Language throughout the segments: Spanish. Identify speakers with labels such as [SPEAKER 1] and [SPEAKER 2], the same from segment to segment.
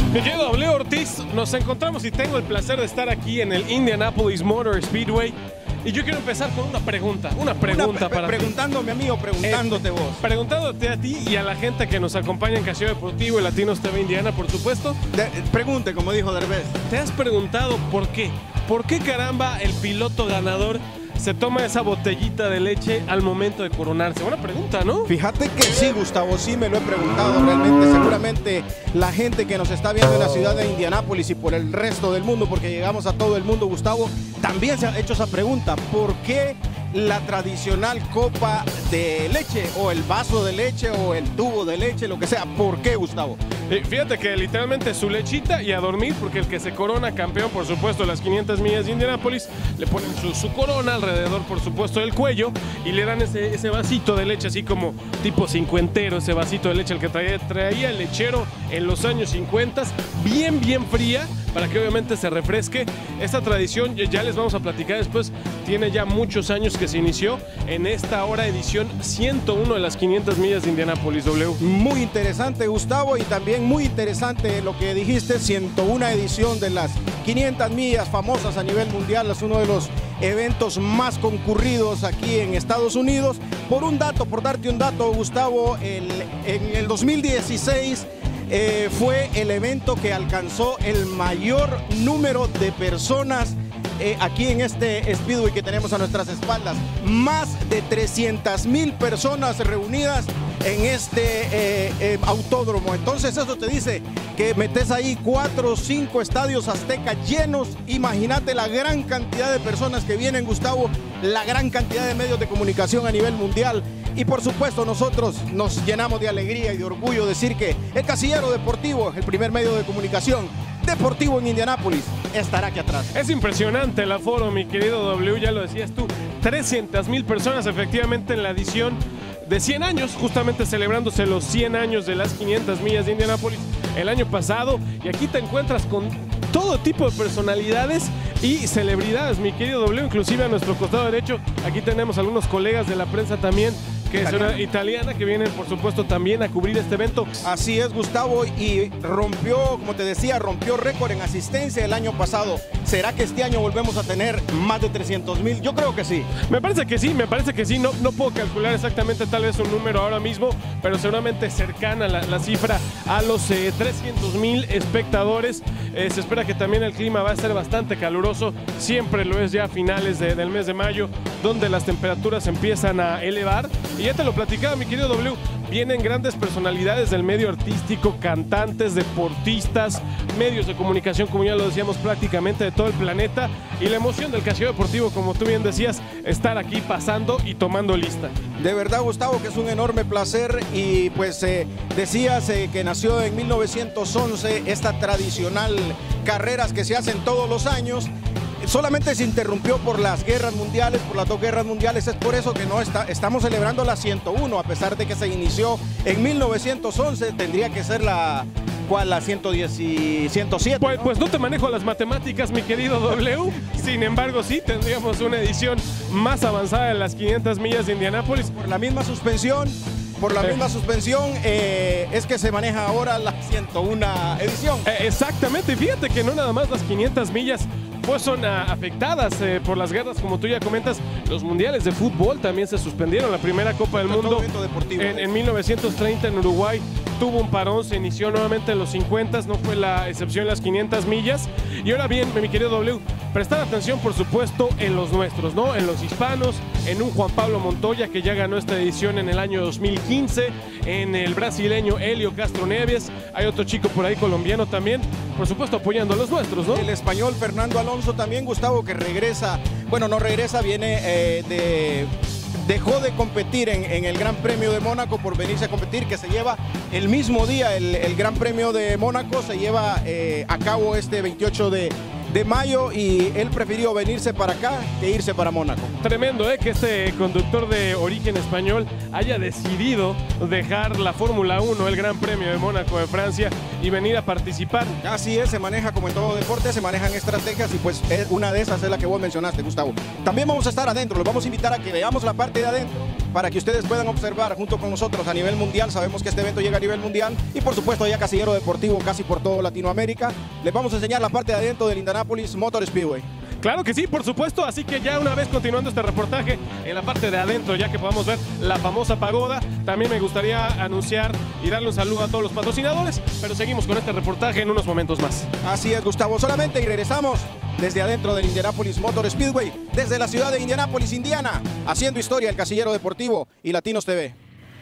[SPEAKER 1] Mi querido W. Ortiz, nos encontramos y tengo el placer de estar aquí en el Indianapolis Motor Speedway. Y yo quiero empezar con una pregunta para
[SPEAKER 2] preguntándome a mí o preguntándote vos.
[SPEAKER 1] Preguntándote a ti y a la gente que nos acompaña en Casillero Deportivo y Latinos TV Indiana, por supuesto.
[SPEAKER 2] Pregunte, como dijo Derbez.
[SPEAKER 1] ¿Te has preguntado por qué? ¿Por qué caramba el piloto ganador se toma esa botellita de leche al momento de coronarse? Buena pregunta, ¿no?
[SPEAKER 2] Fíjate que sí, Gustavo, sí me lo he preguntado realmente. Seguramente la gente que nos está viendo en la ciudad de Indianápolis y por el resto del mundo, porque llegamos a todo el mundo, Gustavo, también se ha hecho esa pregunta. ¿Por qué la tradicional copa de leche o el vaso de leche o el tubo de leche, lo que sea? ¿Por qué, Gustavo?
[SPEAKER 1] Fíjate que literalmente su lechita y a dormir, porque el que se corona campeón, por supuesto, las 500 millas de Indianápolis, le ponen su corona alrededor, por supuesto, del cuello y le dan ese vasito de leche, así como tipo cincuentero, ese vasito de leche, el que traía el lechero en los años 50, bien fría, para que obviamente se refresque. Esta tradición, ya les vamos a platicar después, tiene ya muchos años que se inició en esta ahora edición 101 de las 500 millas de Indianápolis, W.
[SPEAKER 2] Muy interesante, Gustavo, y también muy interesante lo que dijiste, 101 edición de las 500 millas famosas a nivel mundial. Es uno de los eventos más concurridos aquí en Estados Unidos. Por darte un dato, Gustavo, en el 2016 fue el evento que alcanzó el mayor número de personas aquí en este Speedway que tenemos a nuestras espaldas. Más de 300,000 personas reunidas en este autódromo. Entonces eso te dice que metes ahí 4 o 5 estadios Azteca llenos. Imagínate la gran cantidad de personas que vienen, Gustavo, la gran cantidad de medios de comunicación a nivel mundial. Y por supuesto nosotros nos llenamos de alegría y de orgullo decir que el Casillero Deportivo, el primer medio de comunicación deportivo en Indianápolis, estará aquí atrás.
[SPEAKER 1] Es impresionante el aforo, mi querido W, ya lo decías tú, 300,000 personas efectivamente en la edición de 100 años, justamente celebrándose los 100 años de las 500 millas de Indianápolis el año pasado. Y aquí te encuentras con todo tipo de personalidades y celebridades, mi querido W, inclusive a nuestro costado derecho, aquí tenemos algunos colegas de la prensa también, que es una italiana, que vienen por supuesto también a cubrir este evento.
[SPEAKER 2] Así es, Gustavo, y rompió, como te decía, rompió récord en asistencia el año pasado. ¿Será que este año volvemos a tener más de 300,000? Yo creo que sí.
[SPEAKER 1] Me parece que sí. No puedo calcular exactamente tal vez un número ahora mismo, pero seguramente cercana la cifra a los 300,000 espectadores. Se espera que también el clima va a ser bastante caluroso, siempre lo es ya a finales del mes de mayo, donde las temperaturas empiezan a elevar. Y ya te lo platicaba, mi querido W, vienen grandes personalidades del medio artístico, cantantes, deportistas, medios de comunicación, como ya lo decíamos, prácticamente de todo el planeta. Y la emoción del Casillero Deportivo, como tú bien decías, estar aquí pasando y tomando lista.
[SPEAKER 2] De verdad, Gustavo, que es un enorme placer. Y pues decías que nació en 1911 esta tradicional carreras que se hacen todos los años. Solamente se interrumpió por las guerras mundiales, por las 2 guerras mundiales. Es por eso que no estamos celebrando la 101, a pesar de que se inició en 1911. Tendría que ser la 110 y 107.
[SPEAKER 1] Pues no te manejo las matemáticas, mi querido W. Sin embargo, sí tendríamos una edición más avanzada de las 500 millas de Indianápolis.
[SPEAKER 2] Por la misma suspensión. Es que se maneja ahora la 101 edición.
[SPEAKER 1] Exactamente, fíjate que no nada más las 500 millas pues son afectadas por las guerras, como tú ya comentas. Los mundiales de fútbol también se suspendieron. La primera Copa del Mundo en 1930 en Uruguay tuvo un parón, se inició nuevamente en los 50, no fue la excepción las 500 millas. Y ahora bien, mi querido W, prestar atención por supuesto en los nuestros, ¿no? En los hispanos, en un Juan Pablo Montoya que ya ganó esta edición en el año 2015, en el brasileño Helio Castro Neves, hay otro chico por ahí colombiano también, por supuesto apoyando a los nuestros, ¿no?
[SPEAKER 2] El español Fernando Alonso también, Gustavo, que regresa, bueno, no regresa, viene dejó de competir en el Gran Premio de Mónaco por venirse a competir, que se lleva el mismo día. El Gran Premio de Mónaco se lleva a cabo este 28 de mayo y él prefirió venirse para acá que irse para Mónaco.
[SPEAKER 1] Tremendo, que este conductor de origen español haya decidido dejar la Fórmula 1, el Gran Premio de Mónaco de Francia, y venir a participar.
[SPEAKER 2] Así es, se maneja como en todo deporte, se manejan estrategias y pues una de esas es la que vos mencionaste, Gustavo. También vamos a estar adentro, los vamos a invitar a que veamos la parte de adentro para que ustedes puedan observar junto con nosotros a nivel mundial. Sabemos que este evento llega a nivel mundial y por supuesto ya Casillero Deportivo casi por todo Latinoamérica. Les vamos a enseñar la parte de adentro del Indianapolis Motor Speedway.
[SPEAKER 1] Claro que sí, por supuesto, así que ya una vez continuando este reportaje en la parte de adentro, ya que podamos ver la famosa pagoda, también me gustaría anunciar y darle un saludo a todos los patrocinadores, pero seguimos con este reportaje en unos momentos más.
[SPEAKER 2] Así es, Gustavo, solamente y regresamos desde adentro del Indianapolis Motor Speedway, desde la ciudad de Indianapolis, Indiana, haciendo historia el Casillero Deportivo y Latinos TV.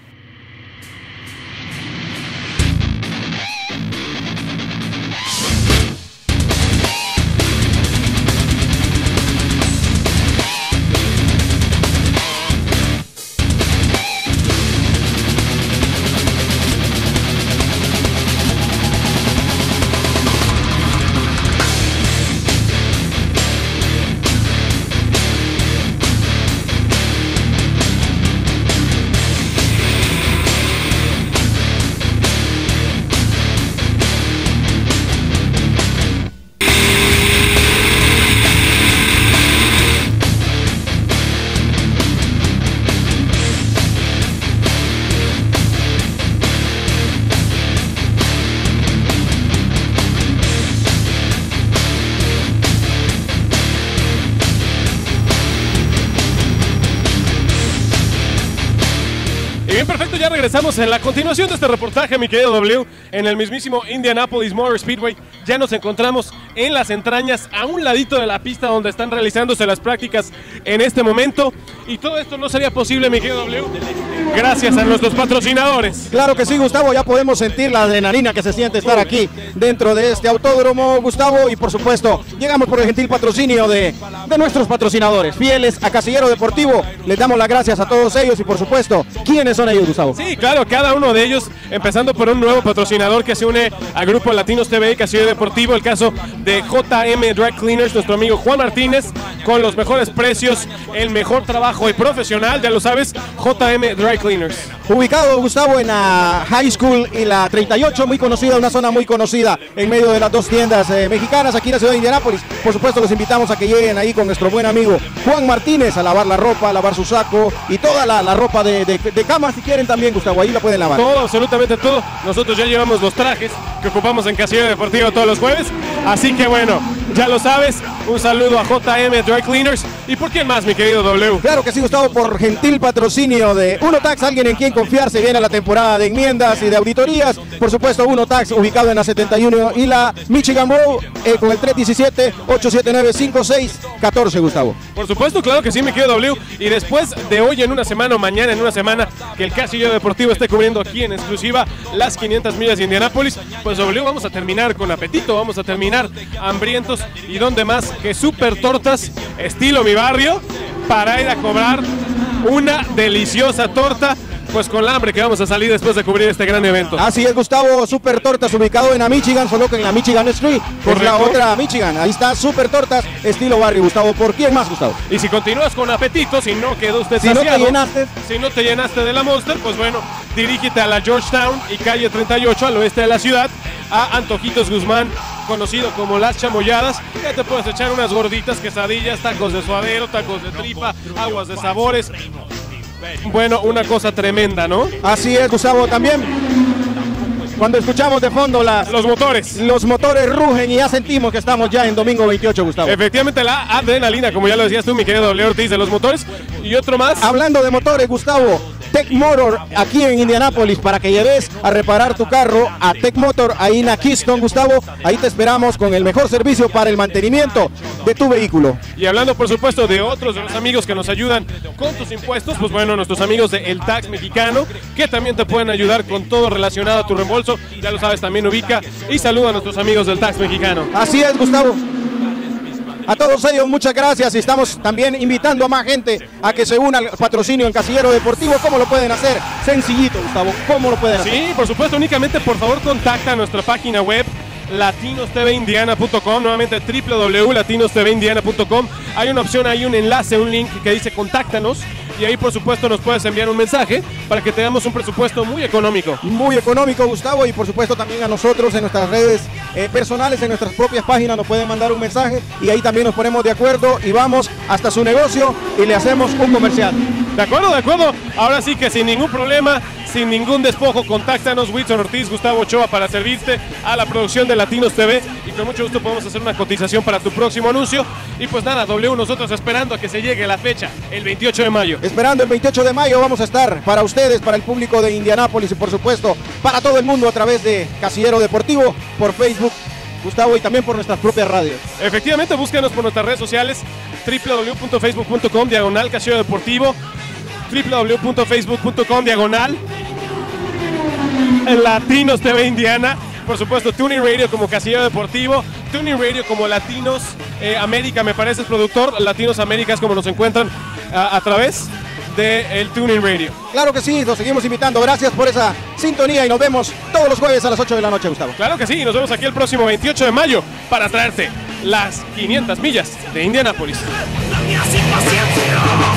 [SPEAKER 1] Bien, perfecto, ya regresamos en la continuación de este reportaje, mi querido W, en el mismísimo Indianapolis Motor Speedway. Ya nos encontramos en las entrañas, a un ladito de la pista donde están realizándose las prácticas en este momento. Y todo esto no sería posible, mi querido W, gracias a nuestros patrocinadores.
[SPEAKER 2] Claro que sí, Gustavo, ya podemos sentir la adrenalina que se siente estar aquí dentro de este autódromo, Gustavo, y por supuesto, llegamos por el gentil patrocinio de nuestros patrocinadores, fieles a Casillero Deportivo. Les damos las gracias a todos ellos y por supuesto, ¿quiénes son ellos, Gustavo?
[SPEAKER 1] Sí, claro, cada uno de ellos, empezando por un nuevo patrocinador que se une al grupo Latinos TV y Casillero Deportivo, el caso de JM Dry Cleaners, nuestro amigo Juan Martínez, con los mejores precios, el mejor trabajo y profesional, ya lo sabes, JM Dry Cleaners.
[SPEAKER 2] Ubicado, Gustavo, en la High School y la 38, muy conocida, una zona muy conocida en medio de las dos tiendas mexicanas aquí en la ciudad de Indianápolis. Por supuesto, los invitamos a que lleguen ahí con nuestro buen amigo Juan Martínez a lavar la ropa, a lavar su saco y toda la ropa de cama, si quieren también, Gustavo, ahí la pueden lavar.
[SPEAKER 1] Todo, absolutamente todo. Nosotros ya llevamos los trajes que ocupamos en Casillero Deportivo todos los jueves, así que bueno, ya lo sabes, un saludo a JM Dry Cleaners. ¿Y por quién más, mi querido W?
[SPEAKER 2] Claro que sí, Gustavo, por gentil patrocinio de Uno Tax, alguien en quien confiarse. Viene la temporada de enmiendas y de auditorías. Por supuesto, Uno Tax, ubicado en la 71 y la Michigan Road, con el 317-879-5614, Gustavo.
[SPEAKER 1] Por supuesto, claro que sí, mi querido W. Y después de hoy en una semana o mañana en una semana que el Casillero Deportivo esté cubriendo aquí en exclusiva las 500 millas de Indianápolis, pues W, vamos a terminar con apetito, vamos a terminar hambrientos. Y dónde más que Super Tortas, estilo mi barrio, para ir a cobrar una deliciosa torta, pues con la hambre que vamos a salir después de cubrir este gran evento.
[SPEAKER 2] Así es, Gustavo, Super Tortas ubicado en la Michigan, solo que en la Michigan Street, es la otra Michigan. Ahí está Super Tortas, estilo barrio, Gustavo. ¿Por quién más, Gustavo?
[SPEAKER 1] Y si continúas con apetito, si no quedó usted
[SPEAKER 2] si
[SPEAKER 1] saciado,
[SPEAKER 2] si
[SPEAKER 1] no te llenaste de la Monster, pues bueno, dirígete a la Georgetown y calle 38 al oeste de la ciudad, a Antojitos Guzmán, conocido como Las Chamoyadas. Ya te puedes echar unas gorditas, quesadillas, tacos de suadero, tacos de tripa, aguas de sabores. Bueno, una cosa tremenda, ¿no?
[SPEAKER 2] Así es, Gustavo, también cuando escuchamos de fondo los motores rugen y ya sentimos que estamos ya en domingo 28, Gustavo.
[SPEAKER 1] Efectivamente, la adrenalina, como ya lo decías tú, mi querido W Ortiz, de los motores. Y otro más.
[SPEAKER 2] Hablando de motores, Gustavo, Tech Motor aquí en Indianápolis, para que lleves a reparar tu carro a Tech Motor ahí en la Keystone, Gustavo. Ahí te esperamos con el mejor servicio para el mantenimiento de tu vehículo.
[SPEAKER 1] Y hablando, por supuesto, de otros de los amigos que nos ayudan con tus impuestos, pues bueno, nuestros amigos de El Tax Mexicano, que también te pueden ayudar con todo relacionado a tu reembolso. Ya lo sabes, también ubica y saluda a nuestros amigos del Tax Mexicano.
[SPEAKER 2] Así es, Gustavo. A todos ellos, muchas gracias, y estamos también invitando a más gente a que se una al patrocinio en Casillero Deportivo. ¿Cómo lo pueden hacer? Sencillito, Gustavo, ¿cómo lo pueden hacer?
[SPEAKER 1] Sí, por supuesto, únicamente por favor contacta a nuestra página web latinostvindana.com, nuevamente www.latinostvindana.com. Hay una opción, hay un enlace, un link que dice contáctanos, y ahí por supuesto nos puedes enviar un mensaje para que tengamos un presupuesto muy económico.
[SPEAKER 2] Muy económico, Gustavo, y por supuesto también a nosotros en nuestras redes personales, en nuestras propias páginas nos pueden mandar un mensaje y ahí también nos ponemos de acuerdo y vamos hasta su negocio y le hacemos un comercial.
[SPEAKER 1] De acuerdo, de acuerdo. Ahora sí que sin ningún problema, sin ningún despojo, contáctanos, Wilson Ortiz, Gustavo Ochoa, para servirte a la producción de Latinos TV y con mucho gusto podemos hacer una cotización para tu próximo anuncio. Y pues nada, W, nosotros esperando a que se llegue la fecha, el 28 de mayo.
[SPEAKER 2] Esperando el 28 de mayo vamos a estar para ustedes, para el público de Indianápolis y por supuesto para todo el mundo a través de Casillero Deportivo, por Facebook, Gustavo, y también por nuestras propias radios.
[SPEAKER 1] Efectivamente, búsquenos por nuestras redes sociales, www.facebook.com/Casillero Deportivo, www.facebook.com/Latinos TV Indiana, por supuesto Tuning Radio como Casillero Deportivo, Tuning Radio como Latinos América, me parece, es productor, Latinos América es como nos encuentran a través del Tuning Radio.
[SPEAKER 2] Claro que sí, los seguimos invitando, gracias por esa sintonía y nos vemos todos los jueves a las 8 de la noche, Gustavo.
[SPEAKER 1] Claro que sí, y nos vemos aquí el próximo 28 de mayo para traerte las 500 millas de Indianápolis.
[SPEAKER 3] La mía sin paciencia.